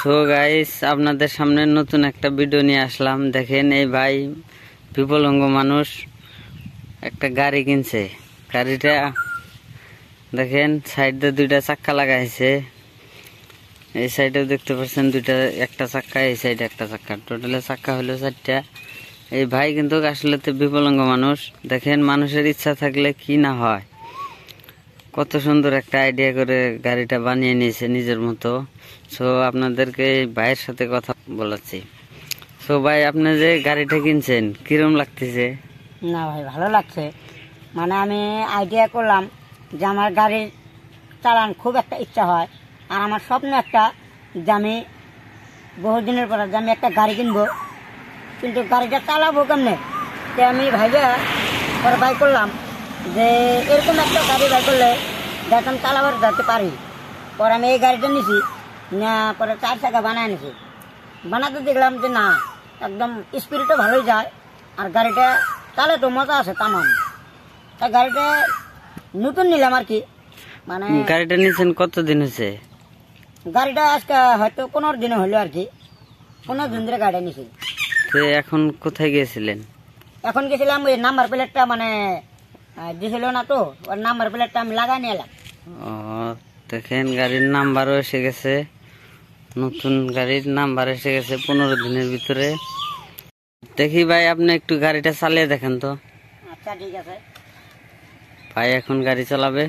So guys, আপনাদের সামনে নতুন একটা ভিডিও নিয়ে আসলাম। দেখেন, এই ভাই বিকলাঙ্গ মানুষ একটা গাড়ি কিনছে। গাড়িটা দেখেন, সাইডে দুইটা চাক্কা লাগাইছে। এই সাইডেও দেখতে পাচ্ছেন দুইটা, একটা চাক্কা, এই সাইডে একটা চাক্কা, টোটালে চাক্কা হলো 4টা। এই ভাই কিন্তু আসলে তো বিকলাঙ্গ মানুষ। দেখেন, মানুষের ইচ্ছা থাকলে কি না হয়। কত সুন্দর একটা আইডিয়া করে গাড়িটা বানিয়ে নিয়েছে নিজের মতো। সো আপনাদেরকে ভাইয়ের সাথে কথা বলাচ্ছি। সো ভাই, আপনি যে গাড়িটা কিনছেন কিরম লাগতেছে? না ভাই, ভালো লাগছে। মানে আমি আইডিয়া করলাম যে আমার গাড়ি চালান খুব একটা ইচ্ছা হয়, আর আমার স্বপ্ন একটা যে আমি বহুদিনের পর যে আমি একটা গাড়ি কিনবো, কিন্তু গাড়িটা চালাবো কেমনে। তো আমি ভাইবা পরে বাই করলাম যে এরকম একটা গাড়ি বাই করলে যাতে আমি চালাবার যেতে পারি। পরে আমি এই গাড়িটা নিছি, না পরে 4 চাকা বানায় নিছি। বানাতে দেখলাম যে না, একদম স্পিডও ভালোই যায়, আর গাড়িটা চালে তো মজা আছে তামাম। তা গাড়িটা নতুন নিলাম আর কি। মানে গাড়িটা নিয়েছেন কতদিন হয়েছে? গাড়িটা আজকে হয়তো 15 দিন হলো আর কি। 15 দিন ধরে গাড়িটা নিছি। তো এখন কোথায় গিয়েছিলেন? এখন গেছিলাম ওই নাম্বার প্লেটটা মানে দিছিল না, তো ওর নাম্বার প্লেটটা আমি লাগাই নিয়ে এলাম। ও, দেখেন গাড়ির নাম্বারও এসে গেছে। নতুন গাড়ির নাম্বার এসে গেছে 15 দিনের ভিতরে। দেখি ভাই, আপনি একটু গাড়িটা চালিয়ে দেখেন তো। আচ্ছা, ঠিক আছে। ভাই এখন গাড়ি চালাবে।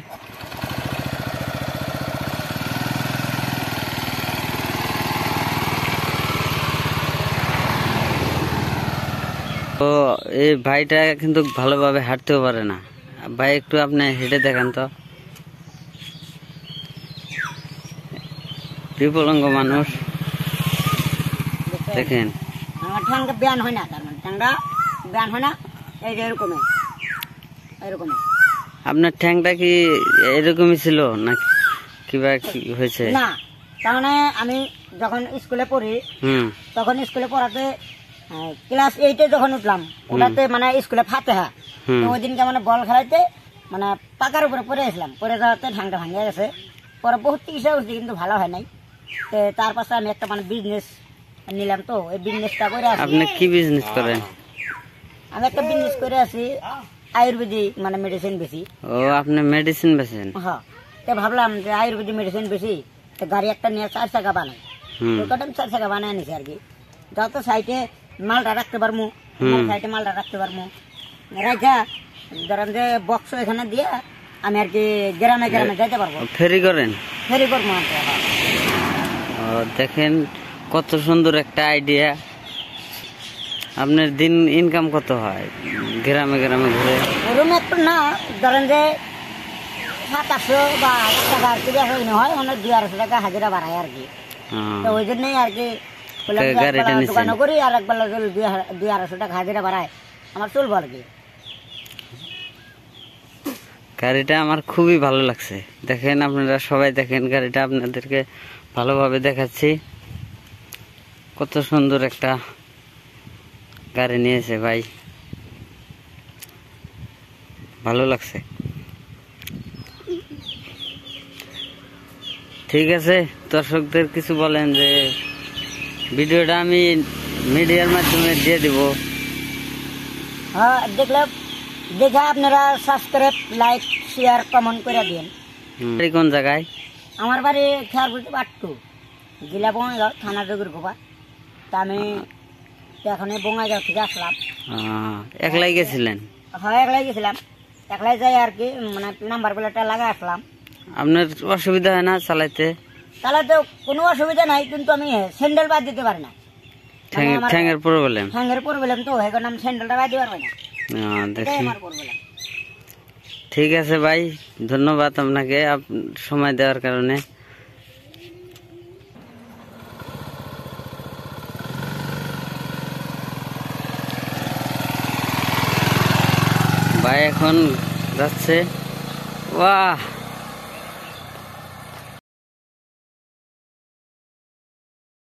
তো এই ভাইটা কিন্তু ভালোভাবে হাঁটতেও পারে না। ভাই একটু আপনি হেঁটে দেখেন তো। বিকলাঙ্গ মানুষ, দেখেন। আমার ঠ্যাংটা ব্যান হয় না, তার মানে ঠ্যাংটা ব্যান হয় না। এই যে এরকমই এরকমই। আপনার ঠ্যাংটা কি এরকমই ছিল না কিবা কি হয়েছে? না, তার মানে আমি যখন স্কুলে পড়ি, তখন স্কুলে পড়াতে ক্লাস 8-এ যখন উঠলাম, ওটাতে মানে স্কুলে ফাতেহা, তো ওই দিনকে মানে বল খেলাইতে মানে পাকার উপরে পড়ে আসলাম। পড়ে যাওয়াতে ঠ্যাংটা ভাঙে গেছে। পরে বহুত চিকিৎসা করছি, কিন্তু ভালো হয় নাই। তো তার পাশে আমি একটা মানে বিজনেস নিলাম, তো এই বিজনেসটা করে আছি। আপনি কি বিজনেস করেন? আমি একটা বিজনেস করে আছি, আয়ুর্বেদিক মানে মেডিসিন বেশি। ও, আপনি মেডিসিন বেচেন? হ্যাঁ। তো ভাবলাম যে আয়ুর্বেদিক মেডিসিন বেশি, তো গাড়ি একটা নিয়ে 4 চাকা বানাই। তো কটা 4 চাকা বানায় নিছি আর কি। যত সাইডে মালটা রাখতে পারবো, সাইডে মালটা রাখতে পারবো রাখা, ধরেন যে বক্স এখানে দিয়ে আমি আর কি গ্রামে গ্রামে যাইতে পারবো। ফেরি করেন? ফেরি করবো। ও, দেখেন কত সুন্দর একটা আইডিয়া। আপনার দিন ইনকাম কত হয় গ্রামে গ্রামে ঘুরে? ওরকম একটু না, ধরেন যে 700 বা 1000 টাকা আর কি হয়, অনেক 200 টাকা হাজিরা বাড়ায় আর কি। তো ওই জন্যই আর কি দোকান করি, আর একবার 200 টাকা হাজিরা বাড়ায় আমার চলবো আর কি। গাড়িটা আমার খুবই ভালো লাগছে। দেখেন, আপনারা সবাই দেখেন গাড়িটা, আপনাদেরকে ভালোভাবে দেখাচ্ছি। কত সুন্দর একটা গাড়ি নিয়েছে ভাই, ভালো লাগছে। ঠিক আছে, দর্শকদের কিছু বলেন যে ভিডিওটা আমি মিডিয়ার মাধ্যমে দিয়ে দিব। হ্যাঁ, দেখে আপনারা সাবস্ক্রাইব, লাইক, শেয়ার, কমেন্ট করে দিন। কোন জায়গায়? আমার বাড়ি খেয়ারপুর বাট্টু, জেলা বঙ্গাইগাঁও, থানা জগিরগোপা। তা আমি এখন বঙ্গাইগাঁও থেকে আসলাম। একলাই গেছিলেন? হ্যাঁ, একলাই গেছিলাম। একলাই যাই আর কি, মানে নাম্বার প্লেটটা লাগা আসলাম। আপনার অসুবিধা হয় না চালাইতে? চালাতে কোনো অসুবিধা নাই, কিন্তু আমি স্যান্ডেল বাদ দিতে পারি না। ঠ্যাঙের প্রবলেম? ঠ্যাঙের প্রবলেম, তো এখন আমি স্যান্ডেলটা বাদ দিতে পারবো না। ঠিক আছে ভাই, ধন্যবাদ আপনাকে সময় দেওয়ার কারণে। ভাই এখন যাচ্ছে। বাহ।